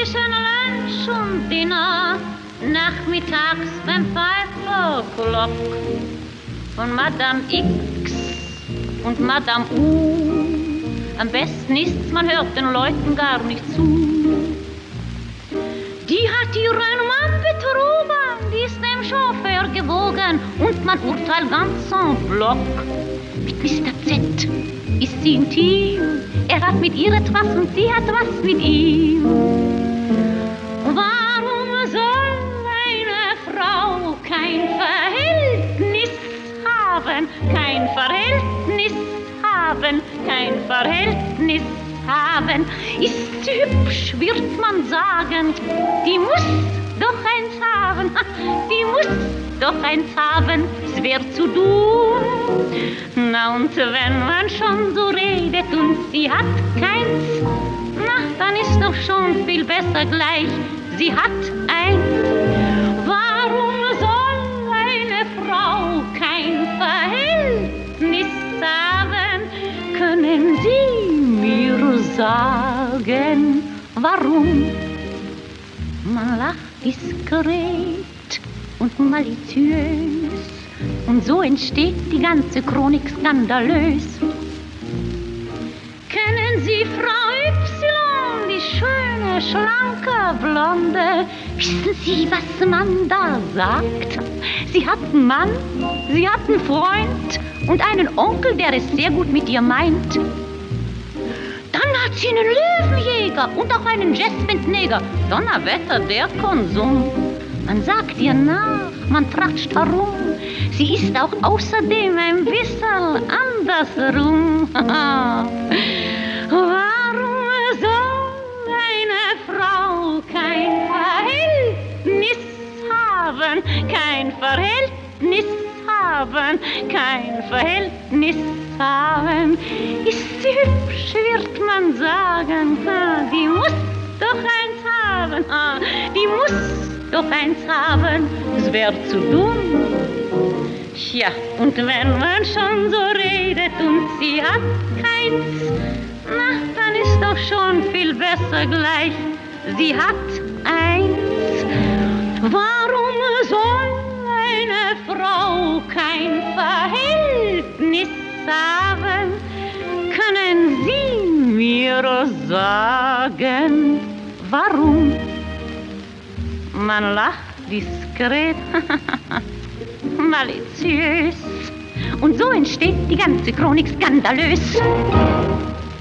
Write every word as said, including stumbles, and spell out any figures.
zwischen Lunch und Dinner, nachmittags beim Five O'Clock. Von Madame X und Madame U. Am besten ist's, man hört den Leuten gar nicht zu. Die hat ihren Mann betrogen, die ist dem Chauffeur gewogen und man urteilt ganz en bloc. Mit Mister Z ist sie intim, er hat mit ihr etwas und sie hat was mit ihm. Warum soll eine Frau kein Verhältnis haben, kein Verhältnis haben, kein Verhältnis haben? Ist sie hübsch, wird man sagen, die muss doch eins haben, die muss doch eins haben, es wär zu dumm. Na und wenn man schon so redet und sie hat keins, na dann ist doch schon viel besser gleich, sie hat eins. Warum soll eine Frau kein Verhältnis haben? Können Sie mir sagen, warum? Man lacht diskret und maliziös und so entsteht die ganze Chronik skandalös. Kennen Sie Frau Y, die schöne, schlanke, blonde? Wissen Sie, was man da sagt? Sie hat einen Mann, sie hat einen Freund und einen Onkel, der es sehr gut mit ihr meint. Dann hat sie einen Löwenjäger und auch einen Jazzbandneger. Donnerwetter, der Konsum. Man sagt ihr nach, man tratscht herum. Sie ist auch außerdem ein bisschen andersrum. Warum soll eine Frau kein Verhältnis haben, kein Verhältnis haben, kein Verhältnis haben? Ist sie hübsch, wird man sagen, die muss doch eins haben, die muss doch eins haben, es wär zu dumm. Tja, und wenn man schon so redet und sie hat keins, na, dann ist doch schon viel besser gleich, sie hat eins. Warum soll eine Frau kein Verhältnis haben? Können Sie mir sagen, warum? Man lacht diskret, maliziös und so entsteht die ganze Chronik skandalös.